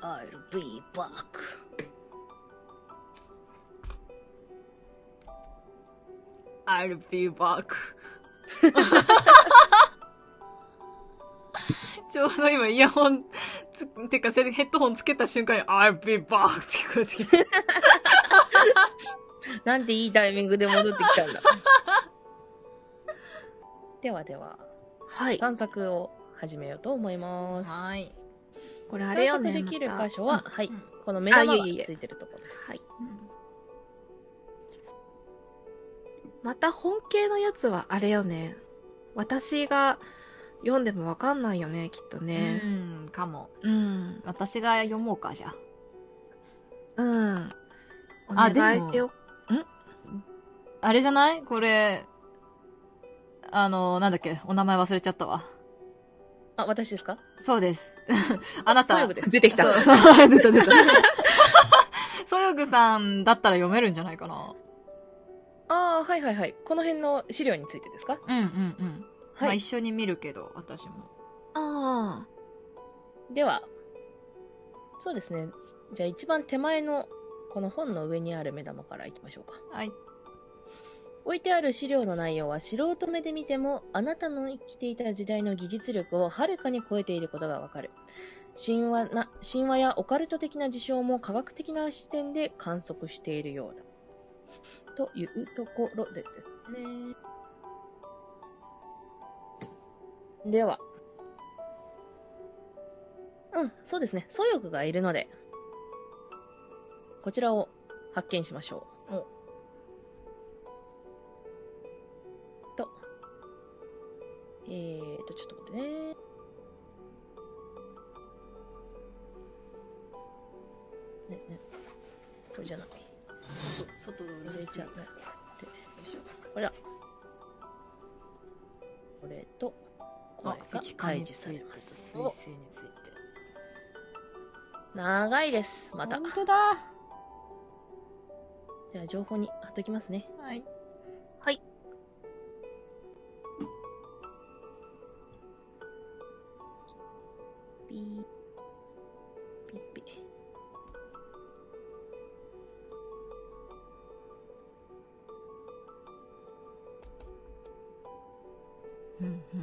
I'll be back. I'll be back. ちょうど今イヤホンてかヘッドホンつけた瞬間に I'll be back って聞こえてきた。 なんていいタイミングで戻ってきたんだ。ではでは、 はい。 探索を始めようと思います。 はい。 これあれよね。 探索できる箇所は、 またはい、 うん、 この目玉がいえいえいえついてるところです。 はい。 うん、 また本系のやつはあれよね。私が読んでもわかんないよね、きっとね。 かも。 うん。 私が読もうか、じゃあ。 うん。おあ願いしよう。 あれじゃないこれ、なんだっけお名前忘れちゃったわ。 あ、私ですか？ そうです。あなた。 ソヨグです。 出てきた。 そう出た出た。ソヨグさんだったら読めるんじゃないかな。 ああ、はいはいはい。この辺の資料についてですか？ うんうんうん。 はい。 まあ一緒に見るけど、私も。 あでは、そうですね。じゃあ一番手前のこの本の上にある目玉からいきましょうか。 はい。 置いてある資料の内容は素人目で見てもあなたの生きていた時代の技術力をはるかに超えていることがわかる。神話やオカルト的な事象も科学的な視点で観測しているようだ。というところでね。では。そうですね。ソヨグがいるので、こちらを発見しましょう。ちょっと待ってね。これじゃない。 外がうるこれじゃなくて。 よいしょ。 これだ。これと、これが開示されます。 水星について。 長いです。また。 本当だ。 じゃあ情報に貼っときますね。 はい。 はい。 ピー。ピッピ。 うんうん。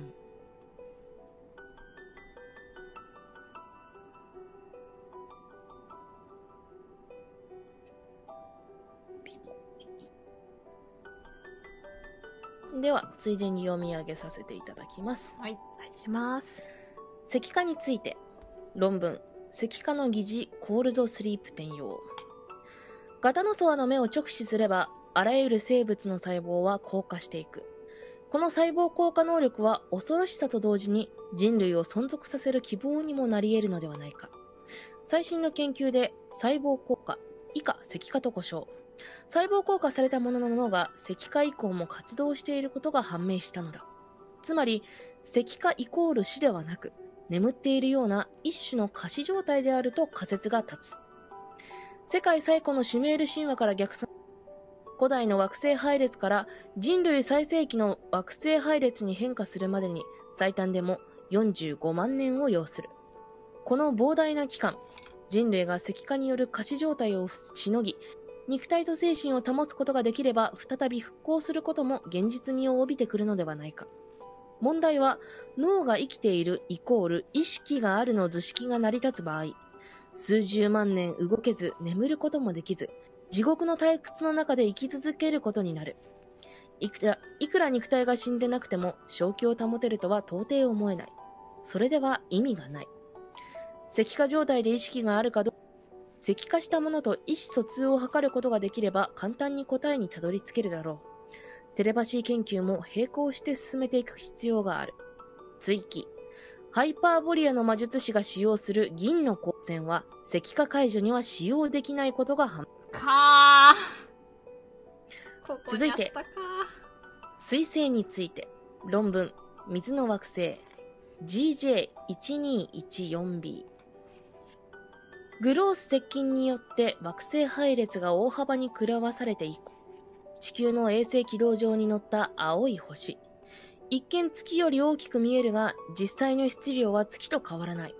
では、ついでに読み上げさせていただきます。 はい。 お願いします。 石化について。論文。石化の疑似コールドスリープ転用。ガタノソアの目を直視すれば、あらゆる生物の細胞は硬化していく。この細胞硬化能力は恐ろしさと同時に人類を存続させる希望にもなり得るのではないか。最新の研究で細胞硬化、以下石化と呼称。細胞硬化されたものの脳が石化以降も活動していることが判明したのだ。つまり、石化イコール死ではなく、眠っているような一種の仮死状態であると仮説が立つ。世界最古のシュメール神話から逆算、古代の惑星配列から人類最盛期の惑星配列に変化するまでに最短でも45万年を要する。この膨大な期間、人類が石化による仮死状態をしのぎ、肉体と精神を保つことができれば再び復興することも現実味を帯びてくるのではないか。問題は、脳が生きているイコール意識があるの図式が成り立つ場合、数十万年動けず眠ることもできず、地獄の退屈の中で生き続けることになる。いくら肉体が死んでなくても正気を保てるとは到底思えない。それでは意味がない。石化状態で意識があるかどうか、石化したものと意思疎通を図ることができれば簡単に答えにたどり着けるだろう。テレパシー研究も並行して進めていく必要がある。追記。ハイパーボリアの魔術師が使用する銀の光線は石化解除には使用できないことが判明。 かー。ここにあったか水星について。論文。水の惑星。GJ1214b。グロース接近によって惑星配列が大幅に狂わされて以降、地球の衛星軌道上に乗った青い星。一見月より大きく見えるが、実際の質量は月と変わらない。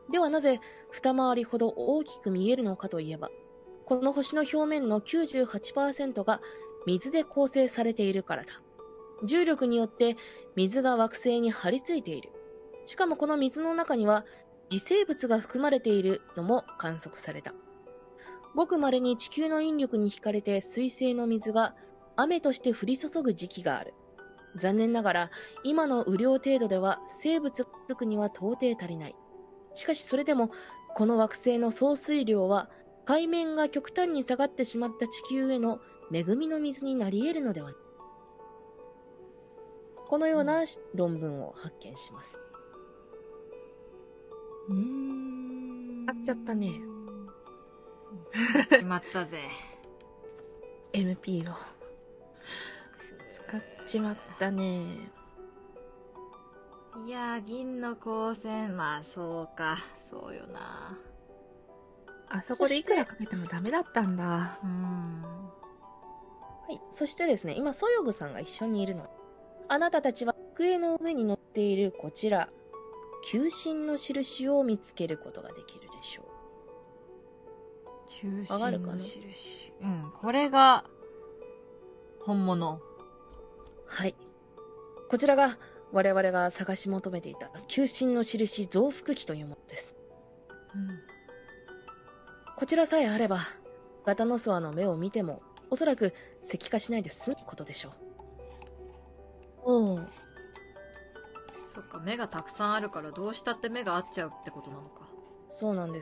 ではなぜ二回りほど大きく見えるのかといえば、この星の表面の 98% が水で構成されているからだ。重力によって水が惑星に張り付いている。しかもこの水の中には微生物が含まれているのも観測された。ごく稀に地球の引力に惹かれて水星の水が雨として降り注ぐ時期がある。残念ながら今の雨量程度では生物がつくには到底足りない。しかしそれでもこの惑星の総水量は海面が極端に下がってしまった地球への恵みの水になり得るのではない。このような論文を発見します。 あっちゃったね。 使っちまったぜ。 MP を使っちまったね。 いやー、銀の光線、まあそうか、そうよな。 あそこでいくらかけてもダメだったんだ。 はい。そしてですね、今、ソヨグさんが一緒にいるの。あなたたちは机の上に乗っているこちら、球心の印を見つけることができるでしょう。 球わかるかな心の印。うん、これが、本物。 はい。こちらが我々が探し求めていた球心の印増幅器というものです。こちらさえあれば、ガタノスアの目を見ても、おそらく石化しないで済むことでしょう。 おう。 そっか、目がたくさんあるからどうしたって目が合っちゃうってことなのか。 そうなんです。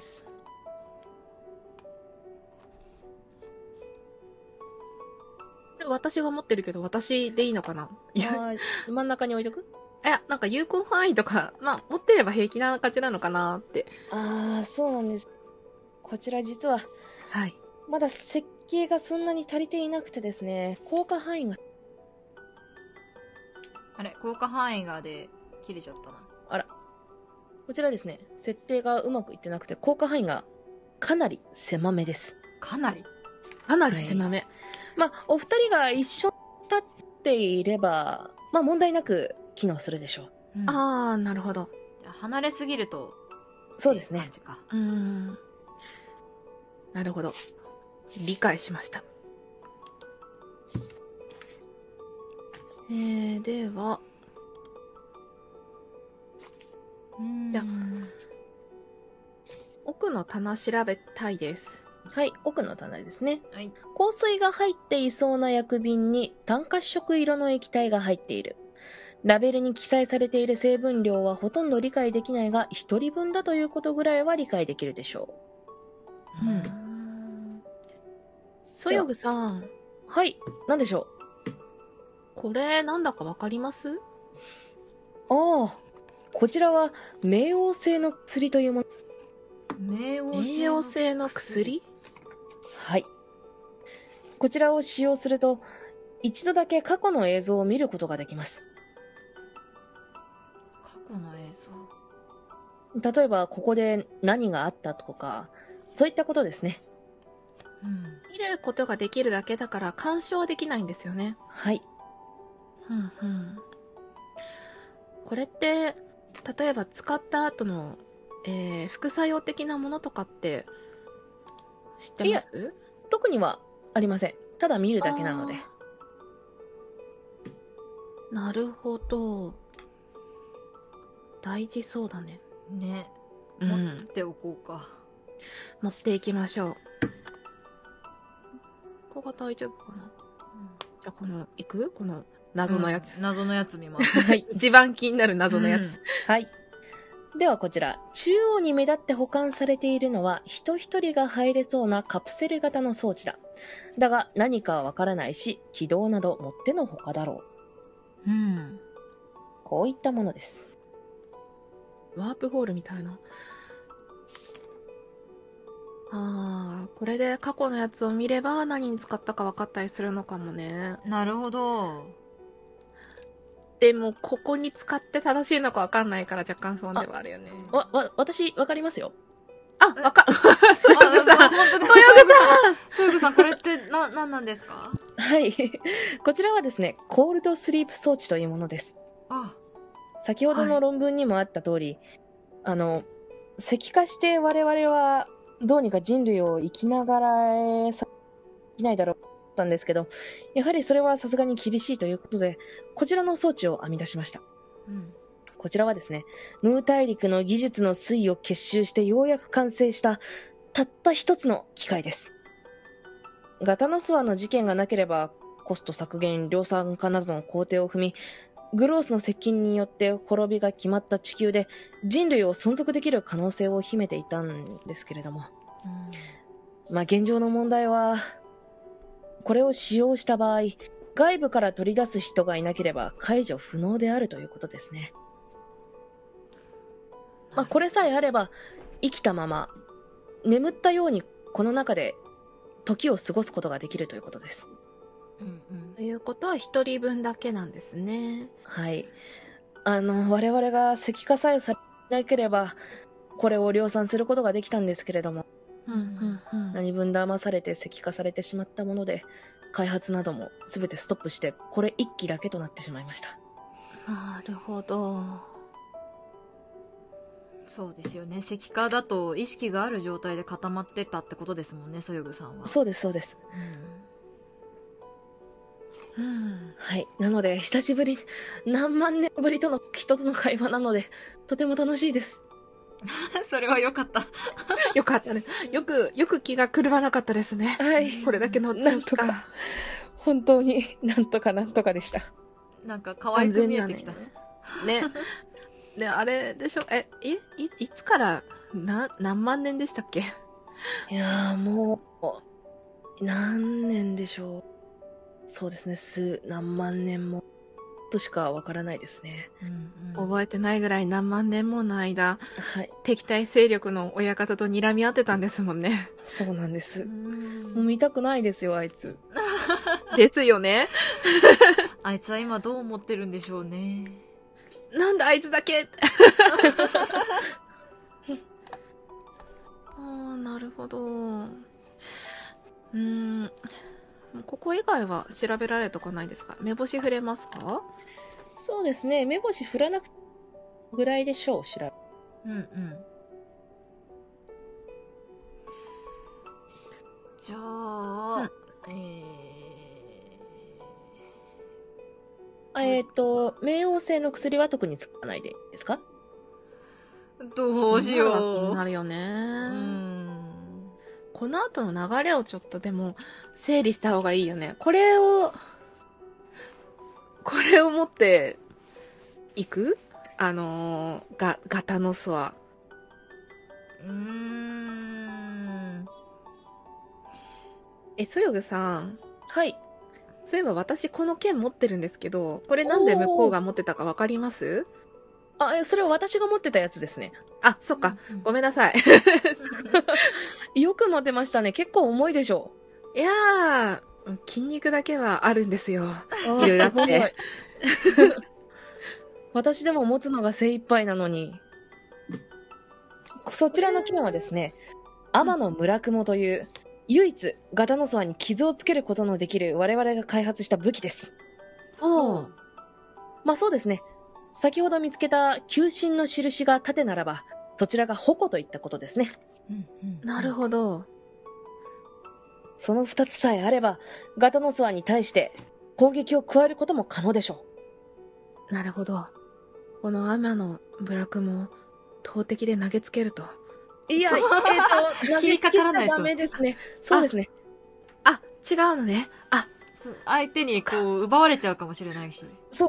私が持ってるけど、私でいいのかな。いや、 真ん中に置いとく？ なんか有効範囲とか、まあ、持ってれば平気な感じなのかなって。 そうなんです。こちら実は、 はい。 まだ設計がそんなに足りていなくてですね、効果範囲が、 あれ、効果範囲がで切れちゃったな。 あら、こちらですね、設定がうまくいってなくて、効果範囲がかなり狭めです。 かなり。 かなり狭め。 まあ、お二人が一緒に立っていれば、まあ問題なく機能するでしょう。 うん、 あー、なるほど。 離れすぎると。 そうですね感。じか。 なるほど。理解しました。では、じゃあ奥の棚調べたいです。 はい、奥の棚ですね。 はい。 香水が入っていそうな薬瓶に単褐色色の液体が入っている。ラベルに記載されている成分量はほとんど理解できないが、一人分だということぐらいは理解できるでしょソヨグさん、 う。はい、なんでしょこれなんだかわかります？ う。こちらは冥王星の薬というもの。 冥冥王星の薬？ はい。こちらを使用すると、一度だけ過去の映像を見ることができます。 過去の映像。 例えば、ここで何があったとか、そういったことですね。 見ることができるだけだから干渉できないんですよね。 はい。 これって例えば使った後の、副作用的なものとかって知ってます？ 特にはありません。ただ見るだけなので。 なるほど。大事そうだね。 ね。持っておこうか。 持っていきましょう。ここが大丈夫かな。じゃあ行く？この謎のやつ。 謎のやつ見ます。 はい。 一番気になる謎のやつ。 はい。ではこちら、中央に目立って保管されているのは、人一人が入れそうなカプセル型の装置だ。だが何かはわからないし、起動などもってのほかだろう。こういったものです。 ワープホールみたいな。これで過去のやつを見れば何に使ったか分かったりするのかもね。 なるほど。 でも、ここに使って正しいのか分かんないから若干不安ではあるよね。 私、わかりますよ。 ソヨグさんソヨグさん、これって何なんですか？ はい。こちらはですね、コールドスリープ装置というものです。先ほどの論文にもあった通り、 石化して我々はどうにか人類を生きながらえさできないだろうと思ったんですけど、やはりそれはさすがに厳しいということで、こちらの装置を編み出しました。 うんこちらはですね、ムー大陸の技術の粋を結集してようやく完成したたった一つの機械です。ガタノスワの事件がなければ、コスト削減、量産化などの工程を踏み、グロースの接近によって滅びが決まった地球で人類を存続できる可能性を秘めていたんですけれども、現状の問題は、これを使用した場合、外部から取り出す人がいなければ解除不能であるということですね。これさえあれば、生きたまま、眠ったようにこの中で時を過ごすことができるということです。 ということは一人分だけなんですね。 はい。我々が石化さえされなければ、これを量産することができたんですけれども、何分騙されて石化されてしまったもので、開発なども全てストップして、これ一機だけとなってしまいました。 なるほど。 そうですよね。石化だと意識がある状態で固まってたってことですもんね、そよぐさんは。 そうです、そうです。はい。なので、久しぶり、何万年ぶりとの一つの会話なので、とても楽しいです。 それは良かった。 よかったね。よく気が狂わなかったですね。 はい。 これだけのなんとか。本当になんとかでした。 なんか可愛く見えてきた。 ね。ね、あれでしょ、いつから何万年でしたっけ？ いやー、もう、何年でしょう。そうですね、何万年もとしかわからないですね。 覚えてないぐらい何万年もの間、 はい、 敵対勢力の親方と睨み合ってたんですもんね。 そうなんです。もう見たくないですよ、あいつ。 ですよね。 あいつは今どう思ってるんでしょうね。 なんであいつだけなるほど。ここ以外は調べられとかないですか？目星触れますか？ そうですね、目星振らなくてぐらいでしょう、 じゃあ、 冥王星の薬は特に使わないでいいですか？ どうしよう。 気になるよね。この後の流れをちょっとでも整理した方がいいよね。これを持っていく？ガタノスは。そよぐさん。 はい。 そういえば私この剣持ってるんですけど、これなんで向こうが持ってたかわかります？ それは私が持ってたやつですね。 あ、そっか。ごめんなさい。よく持ってましたね。結構重いでしょ。 いやー、筋肉だけはあるんですよ。いろいろあって。 私でも持つのが精一杯なのに。そちらの剣はですね、天の村雲という、唯一ガタノスワに傷をつけることのできる我々が開発した武器です。そうですね。先ほど見つけた球心の印が盾ならば、そちらが矛といったことですね。 なるほど。 その二つさえあれば、ガタノスワに対して攻撃を加えることも可能でしょう。なるほど。この天のブラクも投擲で投げつけると。 いや、 切りかからないとダメですね。そうですね。 違うのね。 相手に奪われちゃうかもしれないし。 そう。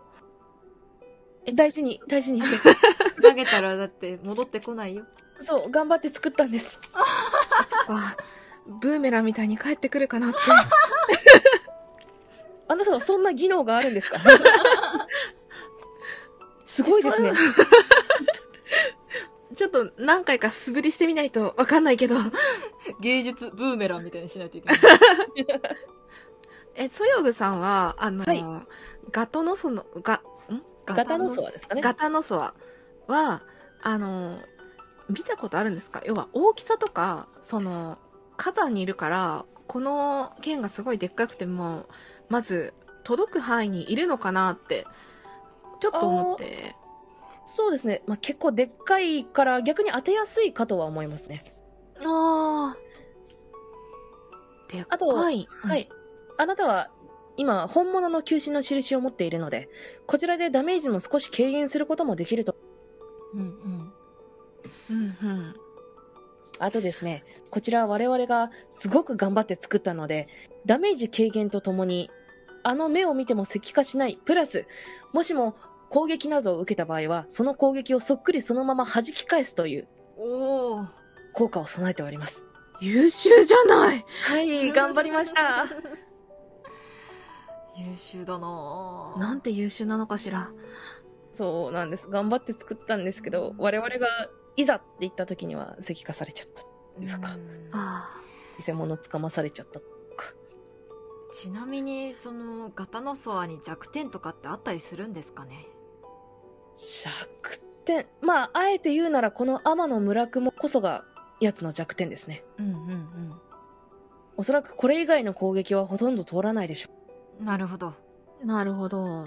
大事にして投げたらだって戻ってこないよ。 そう、頑張って作ったんです。 そっか。ブーメランみたいに帰ってくるかなって。 あなたはそんな技能があるんですか？すごいですね。 ちょっと何回か素振りしてみないとわかんないけど。 芸術ブーメランみたいにしないといけない。 ソヨグさんは、ガタノソワですかね。ガタノソワは、見たことあるんですか？要は大きさとか、火山にいるから、この剣がすごいでっかくても、まず届く範囲にいるのかなって、ちょっと思って。 そうですね。まあ、結構でっかいから逆に当てやすいかとは思いますね。 ああ。でっあと、 かい。 はい。あなたは今、本物の球心の印を持っているので、こちらでダメージも少し軽減することもできると。 うんうん。 うんうん。 あとですね、こちら我々がすごく頑張って作ったので、ダメージ軽減とともに、あの目を見ても石化しない、プラス、もしも攻撃などを受けた場合は、その攻撃をそっくりそのまま弾き返すというおー。 効果を備えております。 優秀じゃない。 はい、頑張りました。 優秀だなぁ。 なんて優秀なのかしら。 そうなんです。頑張って作ったんですけど、我々がいざって言った時には石化されちゃったというか、 あ偽物つかまされちゃったとか。 ちなみに、その、ガタノソアに弱点とかってあったりするんですかね？ 弱点。まあ、あえて言うならこの天野村雲こそが奴の弱点ですね。 うんうんおそらくこれ以外の攻撃はほとんど通らないでしょうん。なるほど。 あ。なるほど。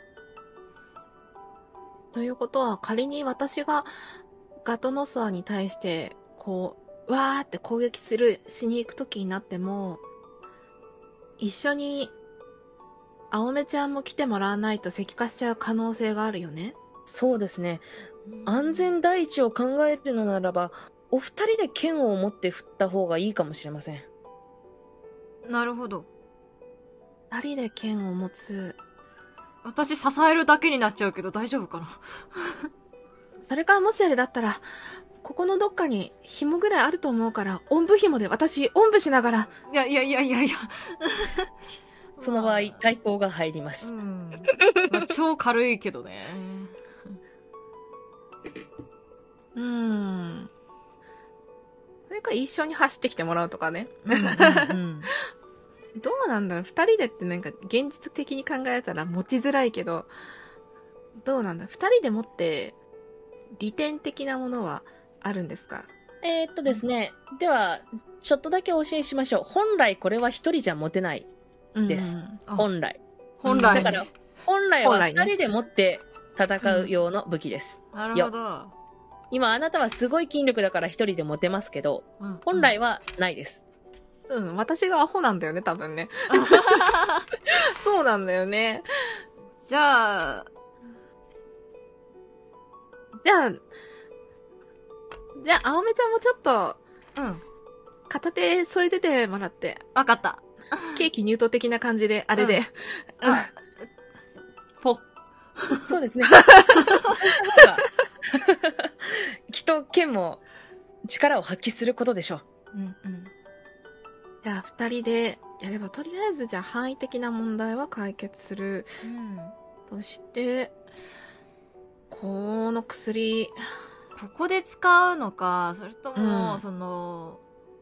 ということは、仮に私がガトノソアに対して、こう、わーって攻撃しに行く時になっても、一緒に、青目ちゃんも来てもらわないと石化しちゃう可能性があるよね。 う。そうですね。安全第一を考えるのならば、お二人で剣を持って振った方がいいかもしれません。 なるほど。 二人で剣を持つ。 私支えるだけになっちゃうけど大丈夫かな？ それかもしあれだったら、ここのどっかに紐ぐらいあると思うから、おんぶ紐で私、おんぶしながら。 いやいやいやいやいや。 その場合、対抗が入りまうす。 ん。まあ、超軽いけどね。 それか一緒に走ってきてもらうとかね。 うんうんうん。 どうなんだろう、二人でってなんか現実的に考えたら持ちづらいけど、どうなんだ、二人で持って利点的なものはあるんですか？ ですね。では、ちょっとだけお教えしましょう。本来これは一人じゃ持てないです。 あ本来。 本来ね。 だから、本来は本来ね二人で持って戦う用の武器です。 なるほど。 今あなたはすごい筋力だから一人で持てますけど、 うん本来はないです。 私がアホなんだよね、多分ね。そうなんだよね。 じゃあ、 じゃあ、青目ちゃんもちょっと、 うん。 片手添えててもらって、 わかった。 ケーキ入刀的な感じで、あれで。 あ、ポッ。 そうですね。そうした方が、きっと剣も力を発揮することでしょう。 うんうん。 じゃあ、二人でやれば、とりあえずじゃあ、範囲的な問題は解決するとして、この薬、 ここで使うのか、それとも、 うんその、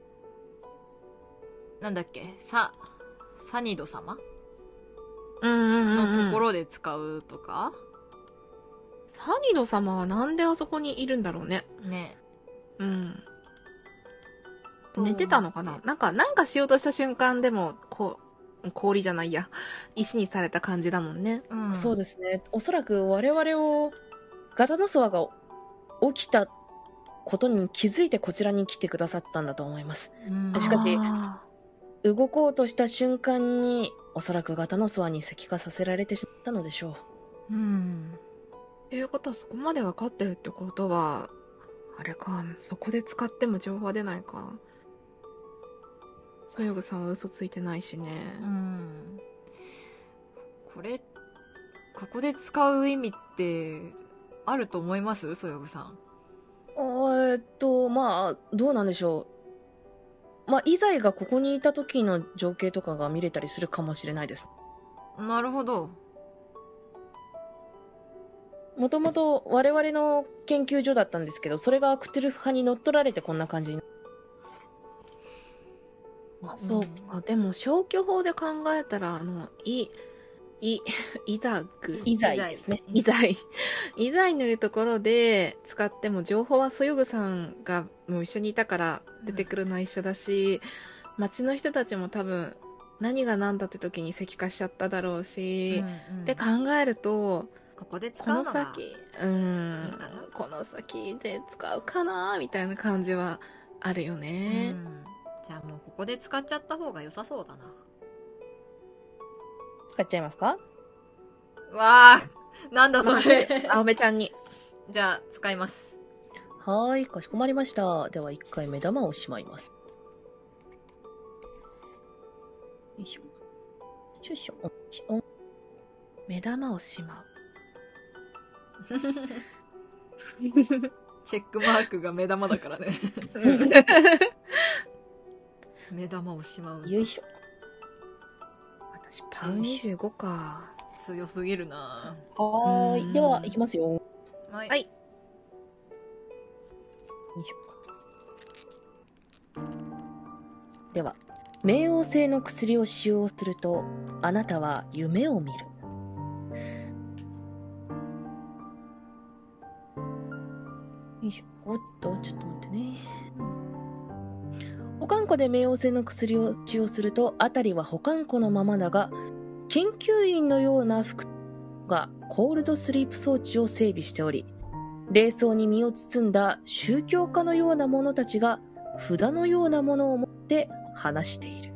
なんだっけ、サニド様のところで使うとか、 サニド様はなんであそこにいるんだろうね。 ね。 うん。寝てたのかな、なんかしようとした瞬間でも、氷じゃないや。石にされた感じだもんね。 うん。 そうですね。おそらく我々を、ガタノソアが起きたことに気づいてこちらに来てくださったんだと思います。 うん。 しかしあ動こうとした瞬間に、おそらくガタノソアに石化させられてしまったのでしょう。 うん。 ということはそこまで分かってるってことは、あれか、そこで使っても情報は出ないか。ソヨグさんは嘘ついてないしね。 うん。ここで使う意味って、あると思いますソヨグさん。 まあ、どうなんでしょう。まあ、イザイがここにいた時の情景とかが見れたりするかもしれないです。 なるほど。 もともと我々の研究所だったんですけど、それがクトゥルフ派に乗っ取られてこんな感じに。 そうか、でも消去法で考えたら、イザグイザイですね。 イザイ塗るところで使っても情報はソヨグさんがもう一緒にいたから出てくるのは一緒だし、町の人たちも多分何が何だって時に石化しちゃっただろうし、って考えると、 ここで使こうのがの先、 いいかな。 この先で使うかなみたいな感じはあるよね。 じゃあもうここで使っちゃった方が良さそうだな。 使っちゃいますか？ わあ、なんだそれ。 青目ちゃんに。 じゃあ使います。 はーい、かしこまりました。では一回目玉をしまいます。よいしょ。よいしょ。 目玉をしまう。 チェックマークが目玉だからね。目玉をしまう。 よいしょ。 私パウ25か。 強すぎるな。 はーい。では、いきますよ。 はい。 はい。 よいしょ。では、冥王星の薬を使用すると、あなたは夢を見る。よいしょ。おっと、ちょっと待ってね。保管庫で冥王星の薬を使用すると、あたりは保管庫のままだが、研究員のような服がコールドスリープ装置を整備しており、霊装に身を包んだ宗教家のような者たちが札のようなものを持って話している。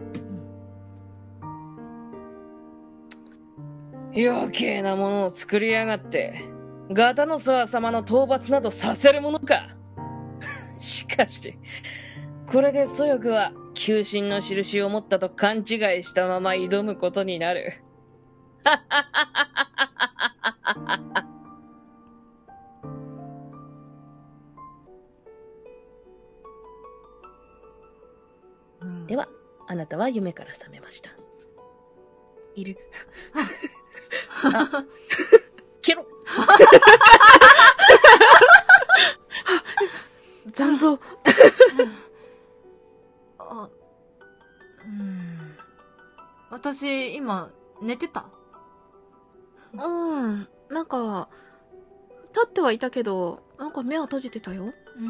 余計なものを作りやがって、ガタノソア様の討伐などさせるものか。しかし、これで蘇翼は求心の印を持ったと勘違いしたまま挑むことになる。では、あなたは夢から覚めました。 いる。 ケロ残像。 私、今、寝てた？ なんか、立ってはいたけど、なんか目を閉じてたよ。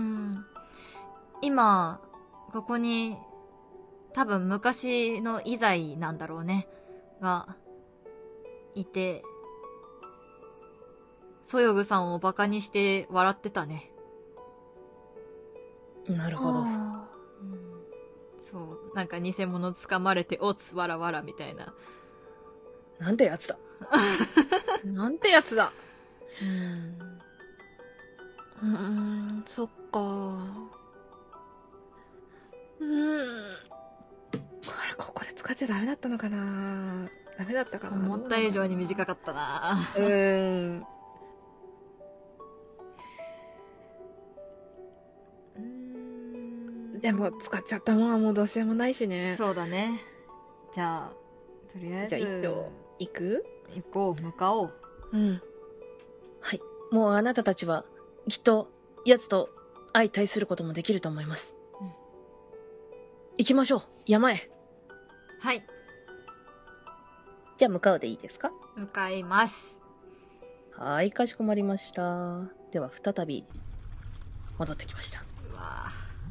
今、ここに、多分昔のイザイなんだろうね。が、いて、ソヨグさんをバカにして笑ってたね。 なるほど。 そう。なんか偽物掴まれて、おつ、わらわらみたいな。 なんてやつだ。 なんてやつだ。そっか。ここで使っちゃダメだったのかな。ダメだったかな。 思った以上に短かったな。 でも使っちゃったもんはもうどうしようもないしね。 そうだね。じゃあ、とりあえず。 じゃあ一票、行く？ 行こう、向かおう。 はい。もうあなたたちは、きっと、奴と相対することもできると思います。行きましょう。山へ。 はい。 じゃあ向かうでいいですか？ 向かいます。 はい、かしこまりました。では再び、戻ってきました。 うわ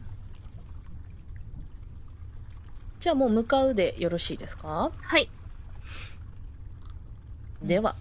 じゃあもう向かうでよろしいですか？ はい。 では、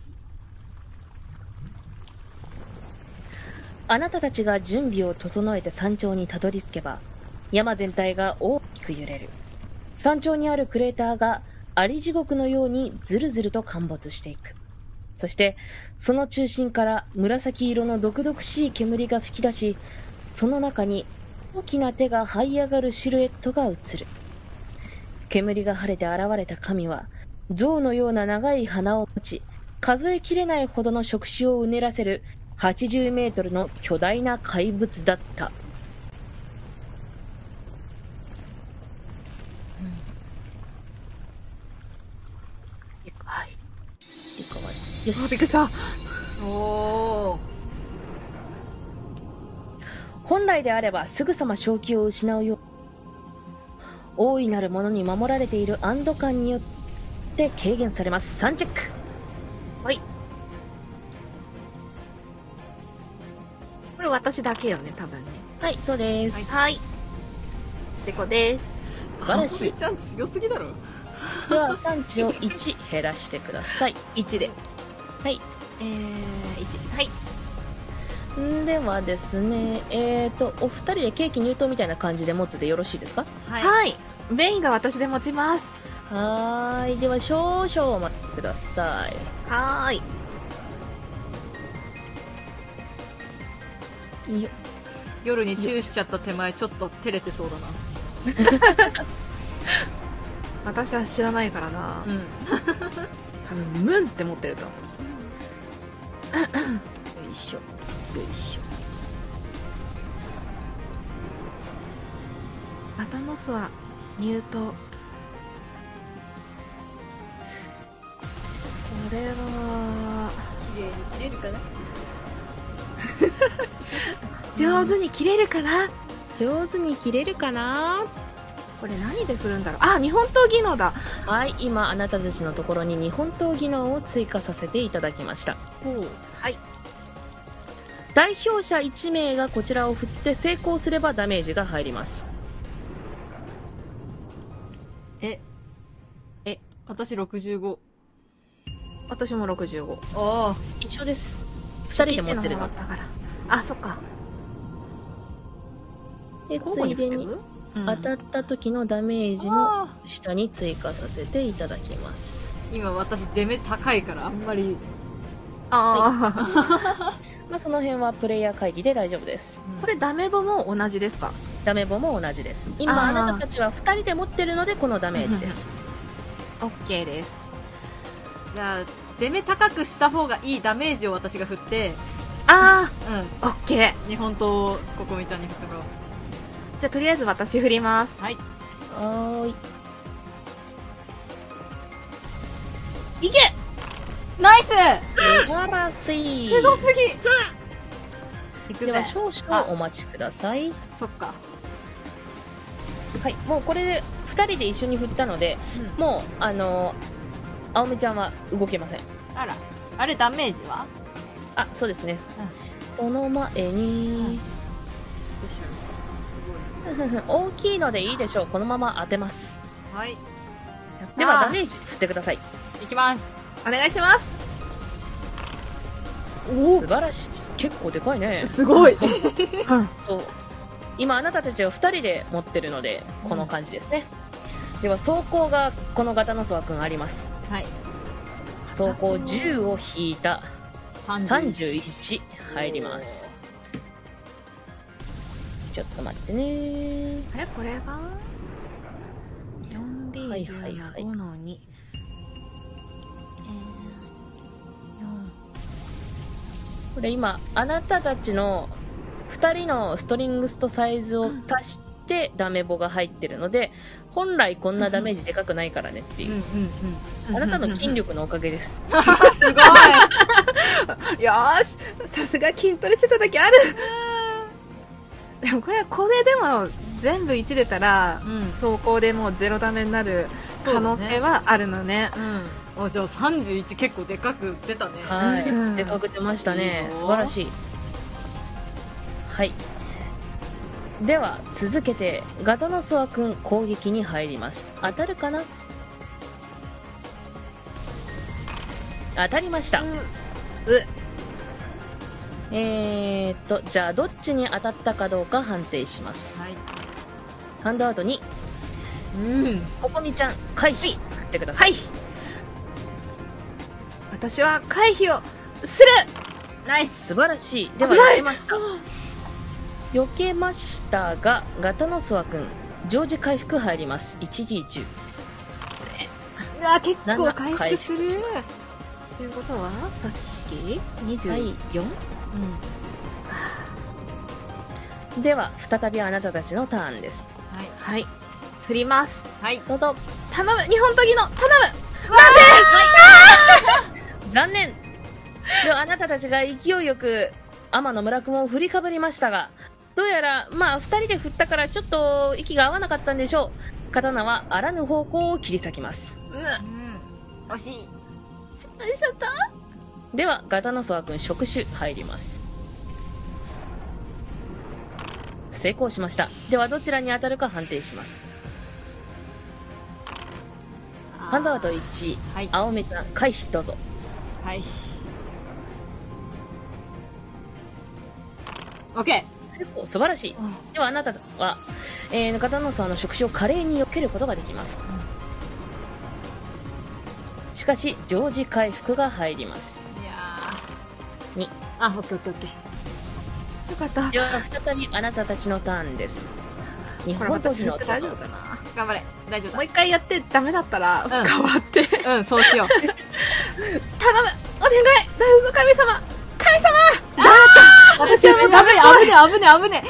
あなたたちが準備を整えて山頂にたどり着けば、山全体が大きく揺れる。山頂にあるクレーターがアリ地獄のようにずるずると陥没していく。そして、その中心から紫色の毒々しい煙が吹き出し、その中に大きな手が這い上がるシルエットが映る。煙が晴れて現れた神は、象のような長い鼻を持ち、数えきれないほどの触手をうねらせる80メートルの巨大な怪物だった。 はい。 リカバリー。よし。 びっくりした。 おー。 本来であればすぐさま正気を失うよう、大いなるものに守られている安堵感によって軽減されます。3チェック。 はい。これ私だけよね、多分ね。 はい、そうです。 はい。成功です。 素晴らしい。 ちゃん強すぎだろ。 では産地を1減らしてください。 1で。 はい。 1。はい。 ではですね、お二人でケーキ入刀みたいな感じで持つでよろしいですか？ はい。メインが私で持ちます。 はーい。では少々お待ちください。 はーい。 いいよ。 夜にチューしちゃった手前ちょっと照れてそうだな。 私は知らないからな。 うん。 多分ムンって持ってると思う。 よいしょ。よいしょ。 ガタノスは入刀。これは綺麗に切れるかな。 上手に切れるかな。 上手に切れるかな？ これ何で振るんだろう。あ、日本刀技能だ。 はい、今あなたたちのところに日本刀技能を追加させていただきました。 はい。 代表者1名がこちらを振って成功すればダメージが入ります。 私65。 私も65。 ああ。 一緒です。2人で持ってるの。 だったから。あ、そっか。 で、ついでに当たった時のダメージも下に追加させていただきます。 今私出目高いからあんまり。 ああ、 はい、まあその辺はプレイヤー会議で大丈夫です。 これダメボも同じですか？ ダメボも同じです。今あなたたちは2人で持ってるのでこのダメージです。 OK です。 じゃあ出目高くした方がいいダメージを私が振って、 ああ、 OK。 日本刀をここみちゃんに振ってもらおう。 じゃあとりあえず私振ります。 はい。 はーい。 いけ！ ナイス！ 素晴らしい。 すごすぎ。 では少々お待ちください。 そっか。 はい、もうこれで2人で一緒に振ったので、もう青目ちゃんは動けません。 あら、あれダメージは？ あ、そうですね。その前に、 スペシャル。すごい。 大きいのでいいでしょう。このまま当てます。 はい。 ではダメージ振ってください。 いきます。 お願いします。 お、素晴らしい。結構でかいね。 すごい。 そう。今あなたたちは2人で持ってるのでこの感じですね。では走行がこのガタノソワ君あります。 はい。 走行10を引いた31入ります。ちょっと待ってね。 あれこれが 4D10 の5の2。 これ今あなたたちの2人のストリングスとサイズを足してダメボが入ってるので、本来こんなダメージでかくないからねっていう、あなたの筋力のおかげです。 すごい。 よーし、さすが筋トレしてただけある。でもこれでも全部1出たら、走行でもう0ダメになる可能性はあるのね。 あ、じゃあ31結構でかく出たね。 はい、でかく出ましたね。素晴らしい。はい。では続けてガタノソワ君攻撃に入ります。当たるかな？当たりました。じゃあどっちに当たったかどうか判定します。はい、ハンドアウトに、ここみちゃん回避振ってください。はい、 私は回避をする。 ナイス。 素晴らしい。では避けました。避けましたがガタノソワ君常時回復入ります。 1D10。 うわ、結構回復する。 ということは差し引き 24？ では再びあなたたちのターンです。 はい、振ります。 はい、どうぞ。 頼む、日本刀技能頼む。 なんで？残念。ではあなたたちが勢いよく天野村雲を振りかぶりましたが、どうやら2人で振ったからちょっと息が合わなかったんでしょう。刀はあらぬ方向を切り裂きます。 惜しい。 失敗しちゃった。 ではガタノソワ君触手入ります。成功しました。ではどちらに当たるか判定します。ハンドアウト1、青目ちゃん回避どうぞ。 回避。 オッケ成功、素晴らしい。ではあなたは、ガタノソワの触手を華麗に避けることができます。しかし常時回復が入ります。 いやー。2。 あ、オッケーオッケーオッケー。 よかった。 では再びあなたたちのターンです。日本私人の大丈夫かな。 頑張れ。大丈夫だ。 もう一回やってダメだったら変わって、 うん、そうしよう。 頼む、お願い、大豆の神様、神様。 私はもうダメ、危ね。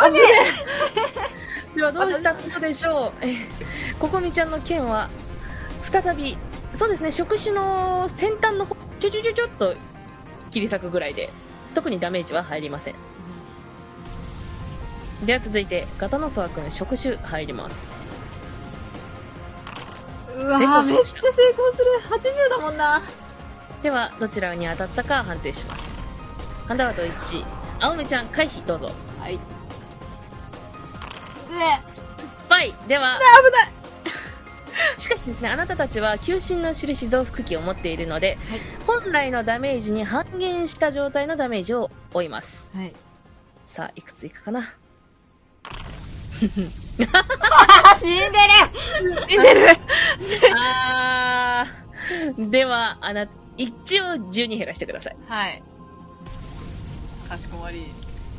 ではどうしたことでしょう。ここみちゃんの剣は再び、そうですね、触手の先端の方ちょっと切り裂くぐらいで、特にダメージは入りません。では続いてガタノソワ君、触手入ります。 うわー、めっちゃ成功する。80だもんな。 ではどちらに当たったか判定します。ハンダワード1、青梅ちゃん回避どうぞ。 はい。 はい、では危ない。 しかしですね、あなたたちは球心の印増幅器を持っているので、はい、本来のダメージに半減した状態のダメージを負います。 はい。 さあいくついくかな。 死んでる。 では一応12減らしてください。 はい。かしこまり。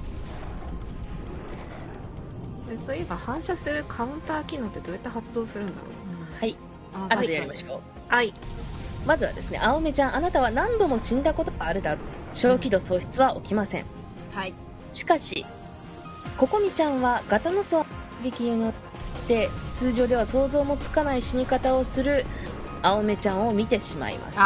そういえば反射するカウンター機能ってどうやって発動するんだろう。 はい。後でやりましょう。 はい。 まずはですね、青梅ちゃん、あなたは何度も死んだことがあるだろう。小気度喪失は起きません。 はい。 しかしここみちゃんはガタノソワ撃によって通常では想像もつかない死に方をする青梅ちゃんを見てしまいます。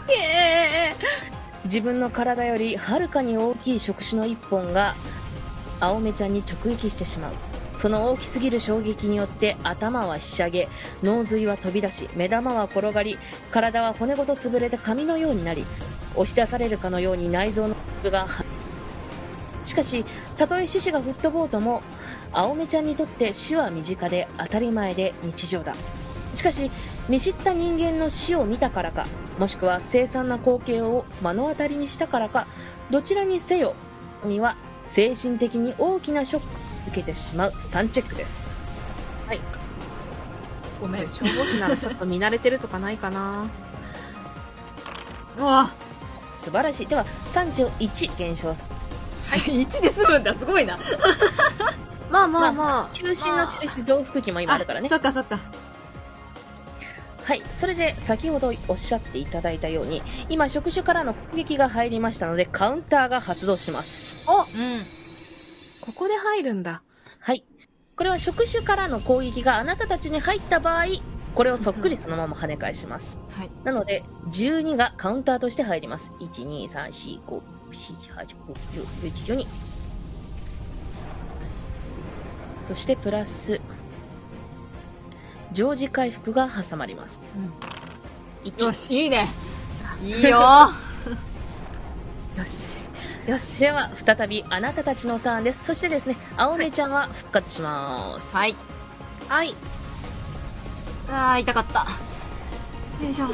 自分の体よりはるかに大きい触手の一本が青梅ちゃんに直撃してしまう。その大きすぎる衝撃によって頭はひしゃげ、脳髄は飛び出し、目玉は転がり、体は骨ごと潰れて紙のようになり、押し出されるかのように内臓の一部が。しかし、たとえ獅子が吹っ飛ぼうとも、青梅ちゃんにとって死は身近で当たり前で日常だ。しかし、見知った人間の死を見たからか、もしくは凄惨な光景を目の当たりにしたからか、どちらにせよ、君は精神的に大きなショックを受けてしまう3チェックです。 はい。ごめん、消防士ならちょっと見慣れてるとかないかな。 うわ、 素晴らしい。では、産地を1減少。 はい、1で済むんだ、すごいな。 まあ。 球心の印増幅器も今あるからね。 そっかそっか。 はい。それで、先ほどおっしゃっていただいたように、今、触手からの攻撃が入りましたので、カウンターが発動します。 お、ここで入るんだ。 はい。これは触手からの攻撃があなたたちに入った場合、これをそっくりそのまま跳ね返します。 はい。 なので、12がカウンターとして入ります。1、2、3、4、5、7、8、9、10、11、12。そして、プラス、常時回復が挟まります。 よし、いいね。いいよ。 よし。よし。 では、再びあなたたちのターンです。そしてですね、青梅ちゃんは復活します。 はい。 はい。 あー、痛かった。よいしょ。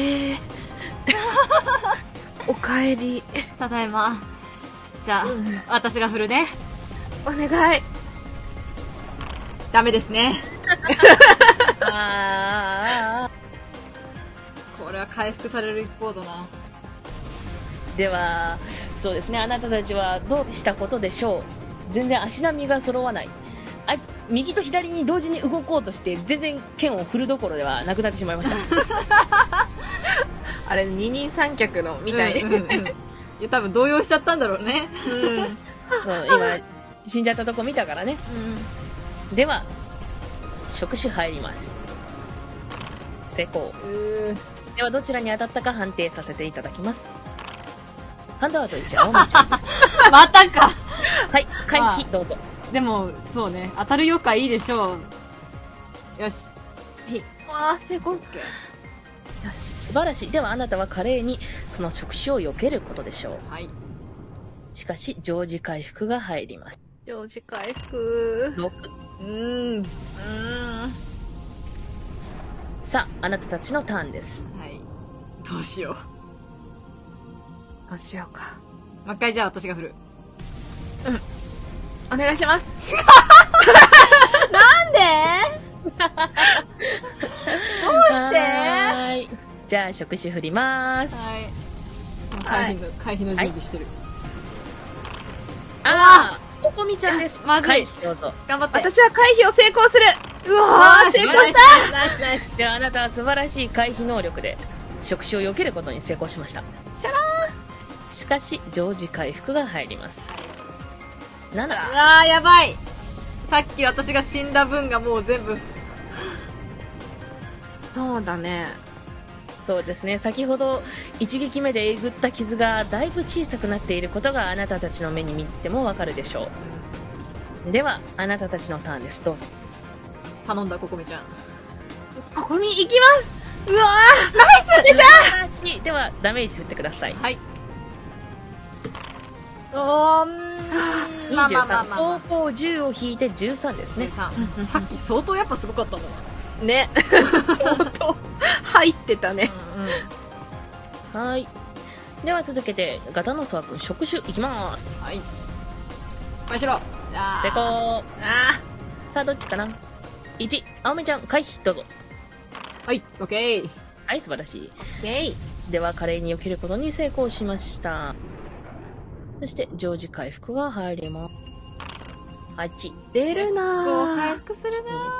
おかえり。 ただいま。じゃあ、私が振るね。 お願い。 ダメですね。これは回復される一方だな。 では、そうですね、あなたたちはどうしたことでしょう。全然足並みが揃わない。右と左に同時に動こうとして全然剣を振るどころではなくなってしまいました。 あれ、二人三脚のみたい。 いや、多分動揺しちゃったんだろうね。 今死んじゃったとこ見たからね。では、触手入ります。成功。ではどちらに当たったか判定させていただきます。ハンドアウト1、青梅ちゃんです。 またか。 はい、回避どうぞ。 でも、そうね、当たるよかいいでしょう。よし。 成功。よし。 素晴らしい。ではあなたは華麗にその触手を避けることでしょう。 はい。 しかし、常時回復が入ります。 常時回復。 6。さあ、あなたたちのターンです。 はい。どうしよう。 どうしようか。 もう一回じゃあ私が振る。 お願いします。 なんでどうしてはい。じゃあ、触手振りまーす。 はい。 回避の準備してる。 あー、ここみちゃんです。 まずい。 回避どうぞ。 頑張って。 私は回避を成功する。うわー、成功した。 ナイスナイス。 では、あなたは素晴らしい回避能力で、触手を避けることに成功しました。 シャラしかし、常時回復が入ります。7。 うわー、やばい。さっき私が死んだ分がもう全部。 そうだね。 そうですね、先ほど一撃目でえぐった傷がだいぶ小さくなっていることがあなたたちの目に見てもわかるでしょう。では、あなたたちのターンです。どうぞ。 頼んだ、ここみちゃん。 ここに行きます。うわー、 ナイスでしょ。では、ダメージ振ってください。 はい。まあまあまあまあ、 走行10を引いて13ですね。 さっき相当やっぱすごかったもんね。相当入ってたね。 はい。では続けて、ガタノソワ君、触手いきます。 はい。失敗しろ。 成功。 あさあ、どっちかな。1、青目ちゃん、回避、どうぞ。 はい、オッケー。 はい、素晴らしい。 ー、イェイ。 では、華麗に避けることに成功しました。そして、常時回復が入ります。8。 出るなー。 回復する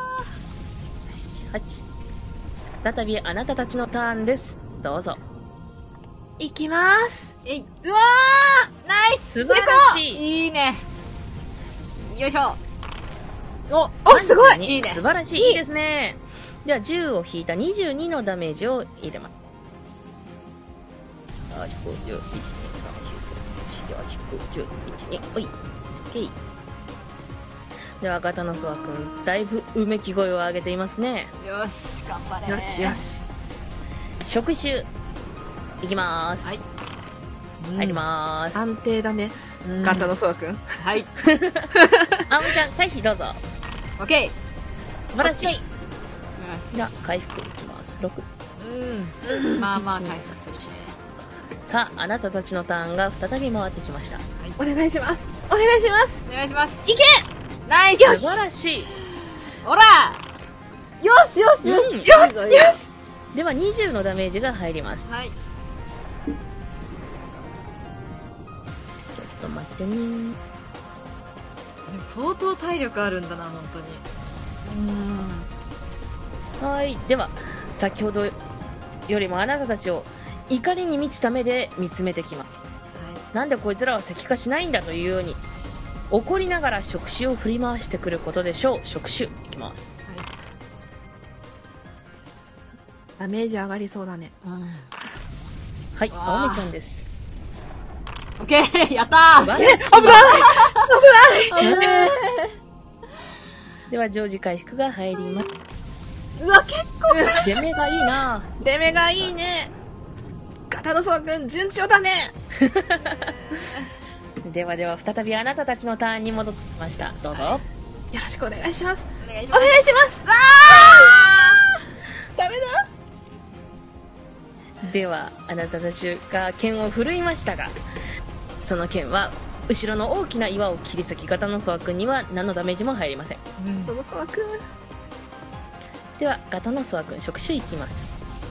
8。再びあなたたちのターンです。どうぞ。 行きます。 えい。 うわナイス。 素晴らしい。 いいね。よいしょ。 お、すごい。 いいね。 素晴らしい。いいですね。では、10を引いた22のダメージを入れます。8、9、10、1、2、3、4、5、6、7、8、9、10、1、2、おい。OK。では、ガタノソワ君、だいぶうめき声を上げていますね。 よし、頑張れ。 よしよし。 触手、いきまーす。はい。入りまーす。 安定だね。ガタノソワ君。 はい。 あおみちゃん、回避どうぞ。 オッケ素晴らしい。 ー。よし。 では、回復いきます。6。 まあまあ回復するね。 さあ、あなたたちのターンが再び回ってきました。 お願いします。お願いします。 お願いします。 いけ。 ナイス。 素晴らしい。 ほら。よしよしよし。 うんよしよし。 では、20のダメージが入ります。 はい。 ちょっと待ってね。 相当体力あるんだな、本当に。 はい。では、先ほどよりもあなたたちを怒りに満ちた目で見つめてきます。なんでこいつらは石化しないんだというように、怒りながら触手を振り回してくることでしょう。触手、いきます。 ダメージ上がりそうだね。 はい、青目ちゃんです。 オッケー、やったー。 素晴らしい。 危ない。 では、常時回復が入ります。 うわ、結構。 出目がいいな。 出目がいいね。ガタノソワ君、順調だね。 ではでは、再びあなたたちのターンに戻ってきました。どうぞ。 よろしくお願いします。 お願いしお願いします。ダメだ。 では、あなたたちが剣を振るいましたが、その剣は後ろの大きな岩を切り裂き、ガタノソワ君には何のダメージも入りません。 ガタノソワ君。 では、ガタノソワ君、触手いきます。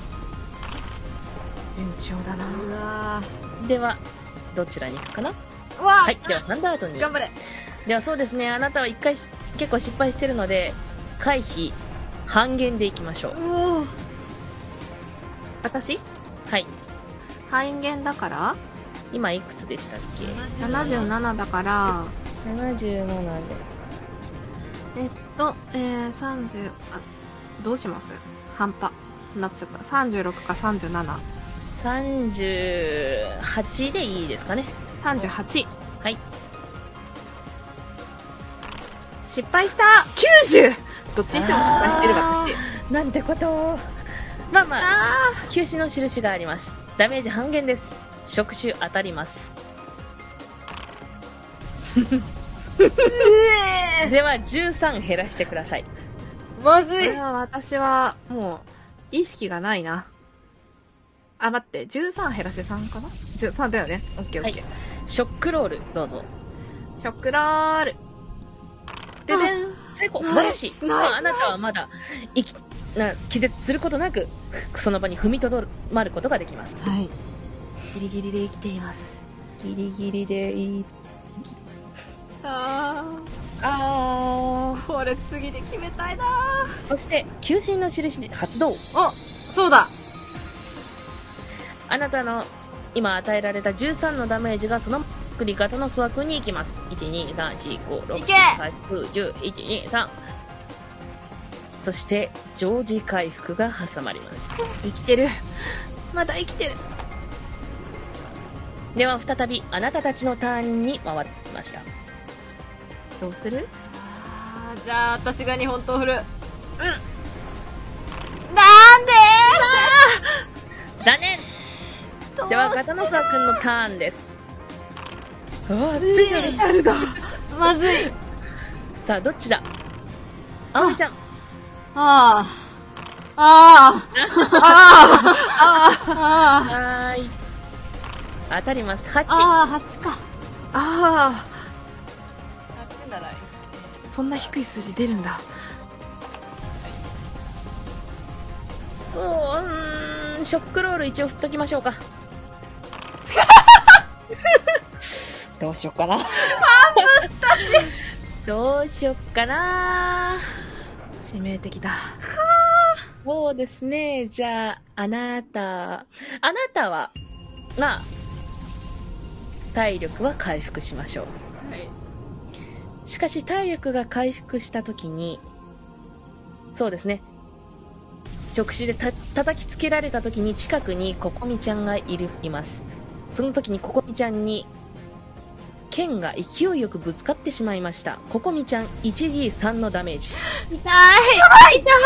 順調だな。 うわでは、どちらに行くかな。 ー。うわー。 はい、ではハンダートに。 頑張れ。 ではそうですね、あなたは一回結構失敗してるので、回避半減でいきましょう。 私はい。 半減だから今いくつでしたっけ。 77だから 77で 30、どうします。半端なっちゃった。36か37。 38でいいですかね。 38。 はい。 失敗した。90。どっちにしても失敗してる私。 なんてことを。まあまあ、休止の印があります。ダメージ半減です。触手当たります。では13減らしてください。 まずい。 私はもう意識がないな。あ、待って、13減らして3かな。13だよね。オッケーオッケー。 ショックロールどうぞ。 ショックロール。 ででん。 成功、素晴らしい。 ナイスあなたはまだ気絶することなくその場に踏みとどまることができます。 はい。 ギリギリで生きています。 ギリギリでいい。 ああー。これ次で決めたいなー。そして求心の印発動。 お、そうだ。 あなたの今与えられた13のダメージがそのままガタノスワ君に行きます。12345678910 123。そして常時回復が挟まります。 生きてる。まだ生きてる。 では再びあなたたちのターンに回ってきました。 どうする？ じゃあ私が2本刀振る。 なんで残念。ではガタノスワ君のターンです。うわ、スペシャルだ。 まずい。 さあどっちだ。あおみちゃん。 ああ。 はーい。当たります。8。 8か。 あ 8ならいい。 そんな低い数字出るんだ。 そう、ショックロール一応振っときましょうか。どうしよっかな。どうしよっかな。 致命的だ。 そうですね。じゃあ、あなたは、まあ、体力は回復しましょう。 はい。 しかし体力が回復したときに、そうですね。触手で叩きつけられたときに近くにココミちゃんがいます。その時にココミちゃんに剣が勢いよくぶつかってしまいました。ココミちゃん 1D3 のダメージ。 痛い。痛い。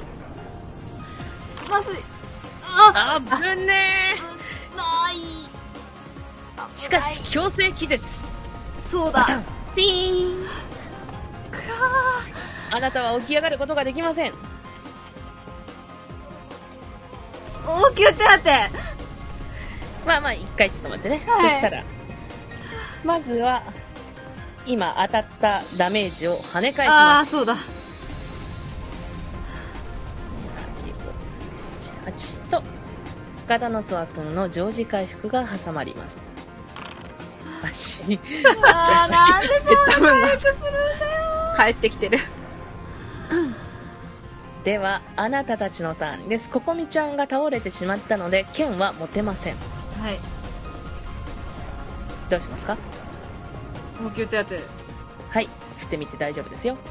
まずい。 あぶねー。ない。 しかし強制気絶。 そうだ。 ピーン。 あなたは起き上がることができません。 応急手当。 まあ一回ちょっと待ってね。 はいそしたらまずは今当たったダメージを跳ね返します。 そうだ。 8とガタノソワ君の常時回復が挟まります。 なんで多分帰ってきてる。 ではあなたたちのターンです。ココミちゃんが倒れてしまったので剣は持てません。 はい。 どうしますか？ 応急手当。 はい、振ってみて大丈夫ですよ。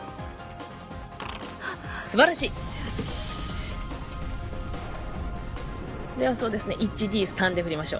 素晴らしい。ではそうですね、1D3 で振りましょ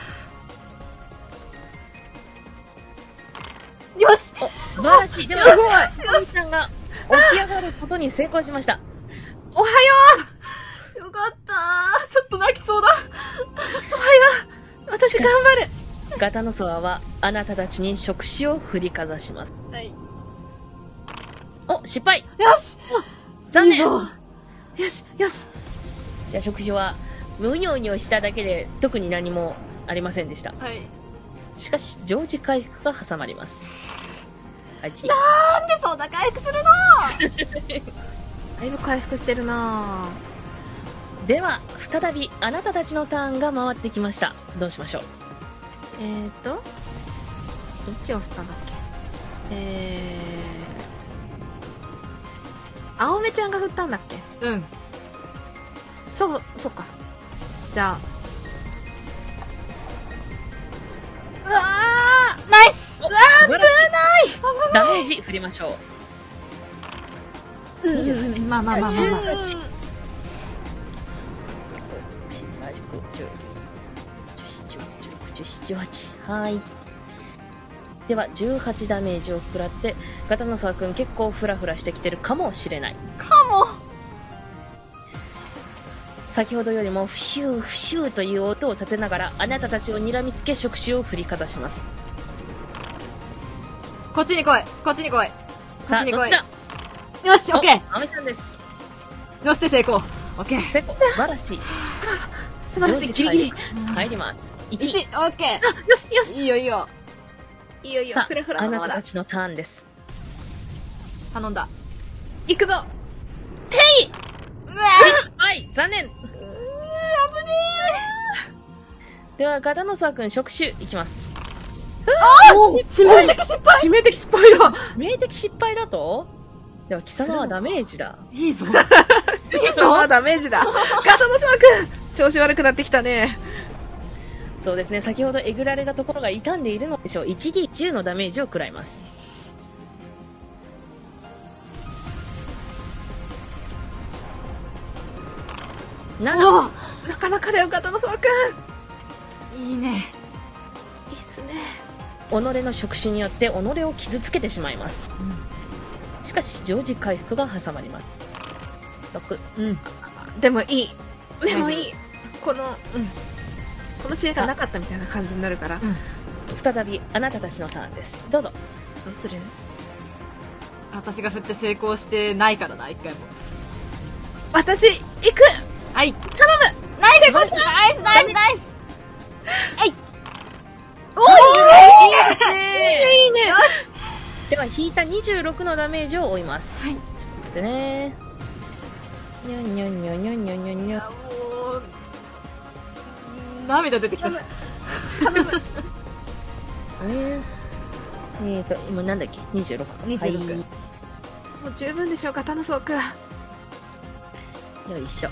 う。 よし。 素晴らしい。ではココミちゃんが起き上がることに成功しました。 おはよよかったちょっと泣きそうだ。 う。私頑張る。 ガタノソワはあなたたちに触手を振りかざします。 はい。 お、失敗。 よし。 残念。 いいぞ。 よし、よし。 じゃあ触手はむにょうにょしただけで特に何もありませんでした。 はい。 しかし常時回復が挟まります。8。 なんでそんな回復するの？ だいぶ回復してるなでは再びあなたたちのターンが回ってきました。どうしましょう？ どっちを振ったんだっけ。青目ちゃんが振ったんだっけ。 うん。 そうか。じゃあ。うわー、 ナイス。 お、素晴らしい。ダメージ振りましょう。 まあ。 18。18。はい。では18ダメージを食らってガタノソワ君結構フラフラしてきてるかもしれない。 かも。 先ほどよりもフシューフシューという音を立てながらあなたたちを睨みつけ触手を振りかざします。 こっちに来い。こっちに来い。 さあどっちだ。 よし、オッケー。 アメちゃんです。 よし、成功。オッケー。 成功。素晴らしい。 素晴らしい。ギリギリ。 入ります。1。 オッケー。 よしよし。 いいよいいよ。 いいよいいよ。 さフラフラあ、あのままだ。 なたたちのターンです。 頼んだ。 行くぞ。 はい、残念。危ねえ。では、ガタノソワ君、触手いきます。 致命的失敗。致命的失敗だ。 致命的失敗だと？では、貴様はダメージだ。 いいぞ。 貴様はダメージだ。ガタノソワ君、調子悪くなってきたね。 そうですね、先ほどえぐられたところが傷んでいるのでしょう。1D10 のダメージを食らいます。 なかなかだよ、ガタノソワ君。 いいね。 いいっすね。 己の触手によって己を傷つけてしまいます。しかし、常時回復が挟まります。6。 でもいい。でもいい。この知恵がなかったみたいな感じになるから。 再び、あなたたちのターンです。どうぞ。 どうする？ 私が振って成功してないからな、一回も。 私、行く！ はい。 頼む！ ナイスナイスナイスナイスはい。おーいいね。 よし。 では、引いた26のダメージを負います。 はい。 ちょっと待ってね。にゃんにゃんにゃんにゃんにゃんにゃんにゃん。 もう、涙出てきた。 頼む。 今なんだっけ ?26 か。 26。 はい、 もう十分でしょう、ガタノソワ君。 よいしょ。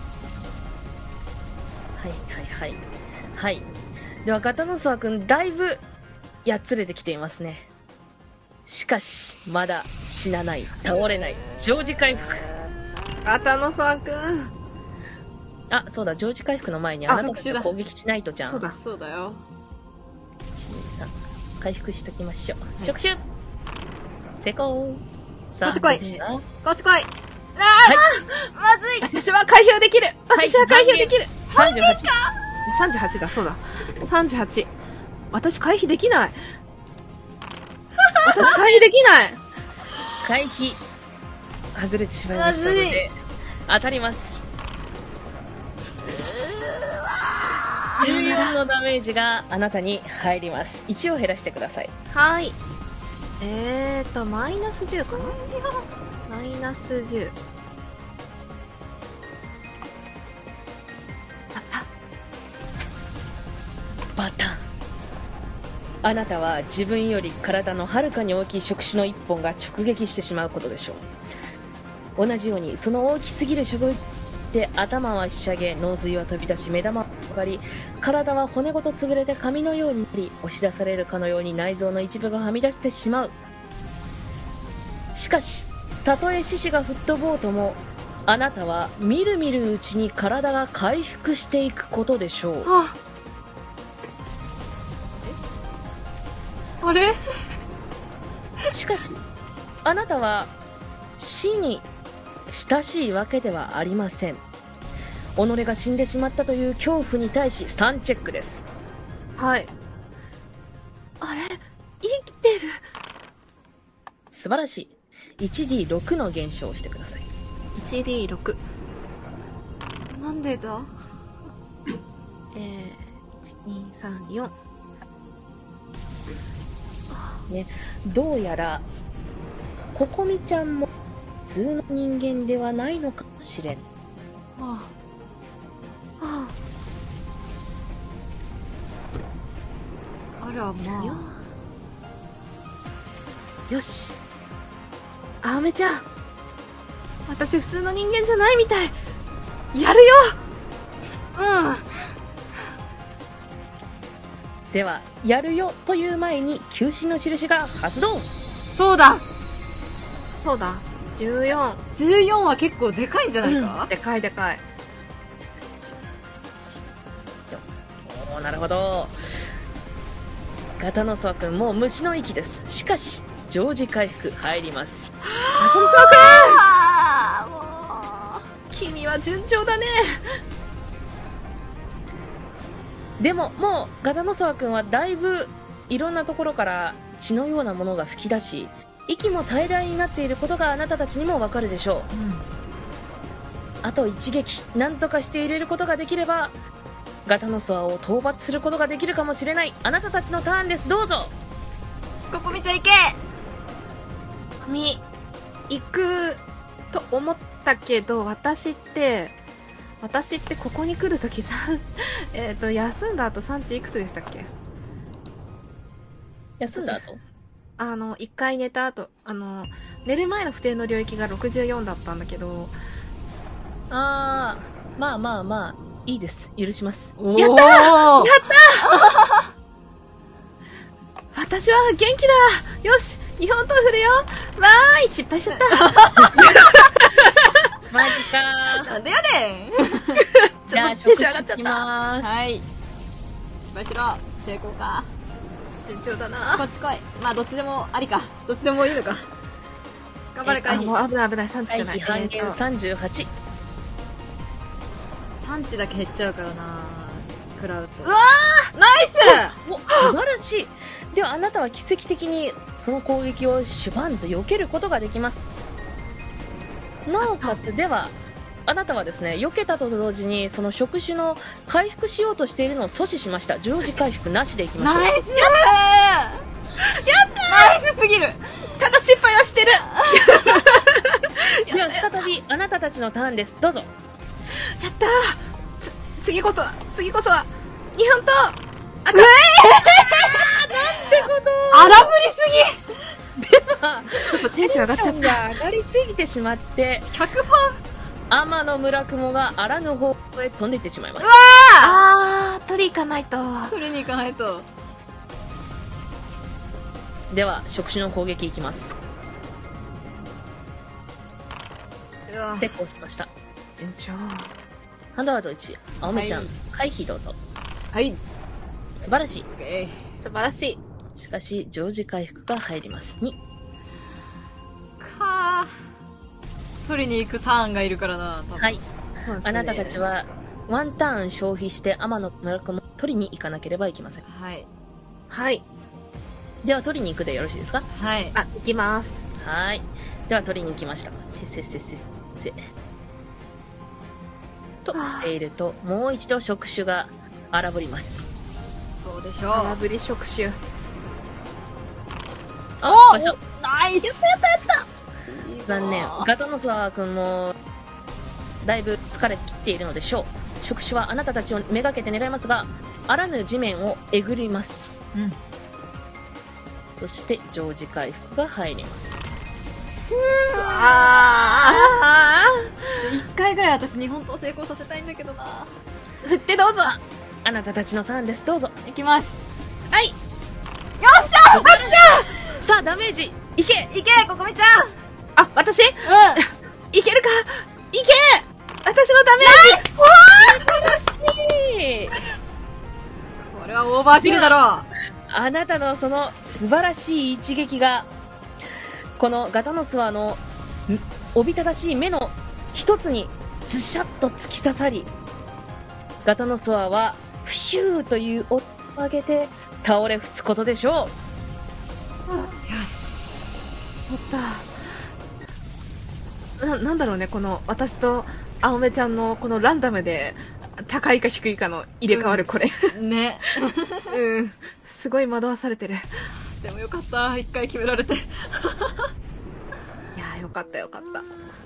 はいはいはい。はい。では、ガタノソワ君、だいぶ、やっつれてきていますね。しかし、まだ死なない。倒れない。常時回復。 ガタノソワ君。 あ、そうだ、常時回復の前にあなたたちを攻撃しないとじゃん。 そうだ。 そうだよ。 1、2、3。回復しときましょう。 はい、 触手成功。さあ、 こっち来い。こっち来い。 はい、 まずい。 私は回避できる。私は回避できる。 38。 38だ、そうだ。38。私回避できない。私回避できない。 回避。外れてしまいましたので、当たります。14のダメージがあなたに入ります。1を減らしてください。 はい。マイナス10かな？マイナス10。 バタン。あなたは自分より体のはるかに大きい触手の1本が直撃してしまうことでしょう。同じようにその大きすぎる触手で頭はひしゃげ、脳髄は飛び出し、目玉は曲がり、体は骨ごと潰れて紙のようになり、押し出されるかのように内臓の一部がはみ出してしまう。しかし、たとえ獅子が吹っ飛ぼうとも、あなたはみるみるうちに体が回復していくことでしょう。 あれ？ しかし、あなたは死に親しいわけではありません。己が死んでしまったという恐怖に対し3チェックです。 はい。あれ？生きてる。 素晴らしい。1D6 の減少をしてください。 1D6。 なんでだ？ 1,2,3,4。 ね、どうやらココミちゃんも普通の人間ではないのかもしれん。 あらまあ。よし。あめちゃん。私普通の人間じゃないみたい。やるよ。 では、やるよという前に休止の印が発動。 そうだ。 そうだ。14。 14は結構でかいんじゃないか？ でかいでかい。 おー、なるほど。ガタノソワ君もう虫の息です。しかし常時回復入ります。 ガタノソワ君、君は順調だね。 でももうガタノソワ君はだいぶいろんなところから血のようなものが噴き出し、息も絶え絶えになっていることがあなたたちにもわかるでしょう。あと一撃なんとかして入れることができればガタノソワを討伐することができるかもしれない。あなたたちのターンです。どうぞ。 ココミちゃん行け。 行くと思ったけど、私ってここに来るときさ、休んだ後産地いくつでしたっけ？ 休んだ後一回寝た後、寝る前の不定の領域が64だったんだけど。 まあ、いいです。許します。 やったー！やったー！私は元気だ！よし！日本刀振るよ！わーい！失敗しちゃった！ マジかー。 なんでやねん。 ちょっとテンション上がっちゃった。 はい。失敗しろ。成功か。 順調だな。 こっち来い。まあ、どっちでもありか。どっちでもいいのか。頑張れ、回避。 もう危ない危ない、産地じゃない。 半減38。 産地だけ減っちゃうからな。食らうと。 うわー！ナイス！ お、素晴らしい。ではあなたは奇跡的にその攻撃をシュバンと避けることができます。なおかつではあなたはですね、避けたと同時にその触手の回復しようとしているのを阻止しました。常時回復なしでいきましょう。 ナイス！やったナイスすぎる！ ただ失敗はしてる。 では再びあなたたちのターンです。どうぞ。 やったー！次こそは日本刀！なんてこと荒ぶりすぎ！ ではちょっとテンション上がっちゃった。 が上がりすぎてしまって 100% 天の村雲があらぬ方向へ飛んでいってしまいます。 取り行かないと。 取りに行かないと。 では触手の攻撃いきます。成功しました。 順調。 ハンドアウト1、青目ちゃん、 はい、 回避どうぞ。 はい。 素晴らしい。 素晴らしい。 しかし常時回復が入ります。2。 取りに行くターンがいるからな。 はい。 そうですね。 あなたたちはワンターン消費して天の村雲を取りに行かなければいけません。 はい。 はい。 では取りに行くでよろしいですか？ はい。 行きます。 はい。では取りに行きました。としていると、もう一度触手が荒ぶります。 そうでしょう。 荒ぶり触手。 あ、失敗した。 ナイス！やった残念。ガトノスワ君もだいぶ疲れ切っているのでしょう。触手はあなたたちをめがけて狙いますが、あらぬ地面をえぐります。 うん。 そして常時回復が入ります。 一回ぐらい私日本刀成功させたいんだけどな。 振ってどうぞ。 あなたたちのターンです。どうぞ。 いきます。 はい。よっしゃ！ さあダメージいけここみちゃん。 私？ うん。 いけるか？いけ！私のダメージ。 素晴らしい。 これはオーバーキルだろう。 あなたのその素晴らしい一撃がこのガタノスワのおびただしい目の一つにズシャッと突き刺さり、ガタノスワはフシューという音を上げて倒れ伏すことでしょう。 よし。やった。なんだろうね、この私と青目ちゃんのこのランダムで高いか低いかの入れ替わるこれ。 ね。 うん。すごい惑わされてる。 でもよかった。一回決められて。いやーよかったよかった。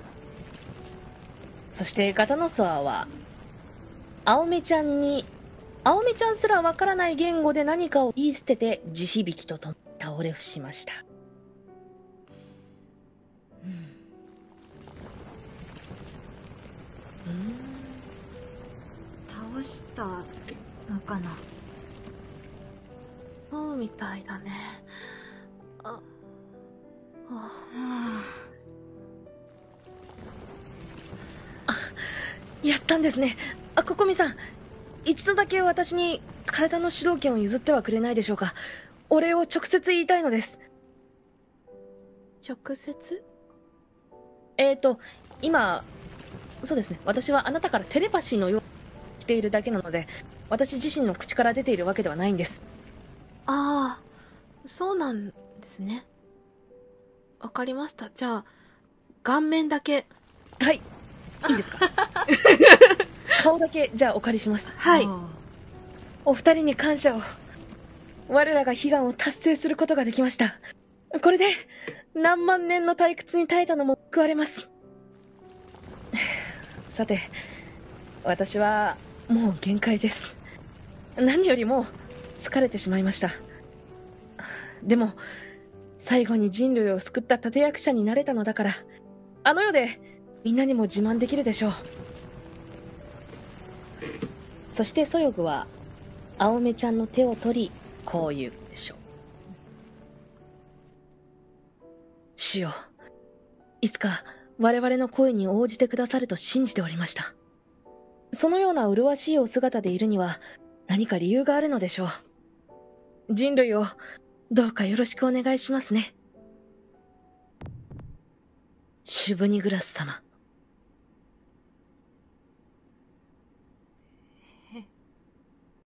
そしてガタノスワは青目ちゃんすらわからない言語で何かを言い捨てて地響きとと倒れ伏しました。 倒したのかな。 そうみたいだね。 やったんですね。ココミさん、一度だけ私に体の主導権を譲ってはくれないでしょうか。お礼を直接言いたいのです。 直接？ 今、そうですね、私はあなたからテレパシーのようにしているだけなので、私自身の口から出ているわけではないんです。 ああ、そうなんですね。わかりました。じゃあ、顔面だけ。 はい。いいですか？顔だけ、じゃあお借りします。 はい。 お二人に感謝を。我らが悲願を達成することができました。これで、 何万年の退屈に耐えたのも報われます。さて、私はもう限界です。何よりも疲れてしまいました。でも最後に人類を救った立役者になれたのだから、あの世でみんなにも自慢できるでしょう。そしてそよぐは青目ちゃんの手を取り、こう言うでしょう。主よ、いつか我々の声に応じてくださると信じておりました。そのような麗しいお姿でいるには何か理由があるのでしょう。人類をどうかよろしくお願いしますね。シュブニグラス様。